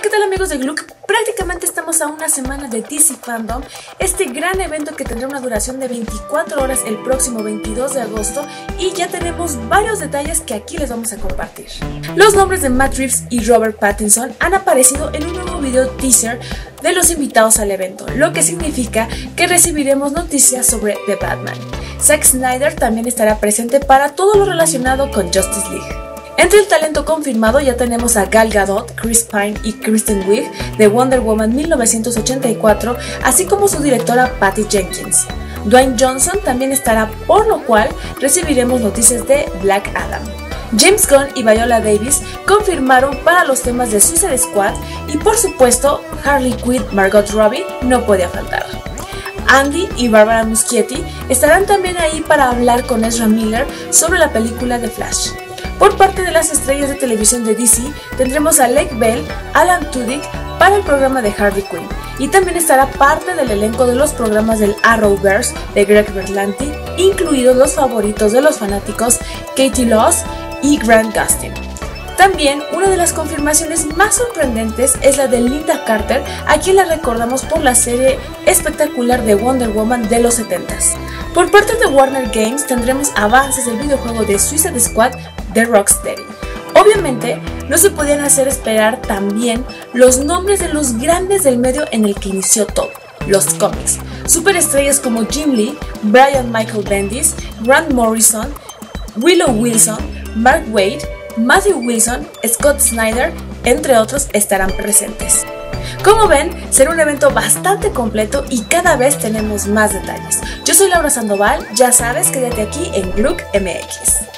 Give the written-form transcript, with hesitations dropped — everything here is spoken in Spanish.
¿Qué tal amigos de Gluck? Prácticamente estamos a una semana de DC Fandom, este gran evento que tendrá una duración de 24 horas el próximo 22 de agosto y ya tenemos varios detalles que aquí les vamos a compartir. Los nombres de Matt Reeves y Robert Pattinson han aparecido en un nuevo video teaser de los invitados al evento, lo que significa que recibiremos noticias sobre The Batman. Zack Snyder también estará presente para todo lo relacionado con Justice League. Entre el talento confirmado ya tenemos a Gal Gadot, Chris Pine y Kristen Wiig de Wonder Woman 1984, así como su directora Patty Jenkins. Dwayne Johnson también estará, por lo cual recibiremos noticias de Black Adam. James Gunn y Viola Davis confirmaron para los temas de Suicide Squad y por supuesto Harley Quinn Margot Robbie no podía faltar. Andy y Barbara Muschietti estarán también ahí para hablar con Ezra Miller sobre la película de Flash. Por parte de las estrellas de televisión de DC, tendremos a Lake Bell, Alan Tudyk para el programa de Harley Quinn, y también estará parte del elenco de los programas del Arrowverse de Greg Berlanti, incluidos los favoritos de los fanáticos Katie Loss y Grant Gustin. También una de las confirmaciones más sorprendentes es la de Linda Carter, a quien la recordamos por la serie espectacular de Wonder Woman de los 70s. Por parte de Warner Games tendremos avances del videojuego de Suicide Squad de Rocksteady. Obviamente no se podían hacer esperar también los nombres de los grandes del medio en el que inició todo, los cómics. Superestrellas como Jim Lee, Brian Michael Bendis, Grant Morrison, Willow Wilson, Mark Waid, Matthew Wilson, Scott Snyder, entre otros, estarán presentes. Como ven, será un evento bastante completo y cada vez tenemos más detalles. Yo soy Laura Sandoval, ya sabes, quédate aquí en Gluck MX.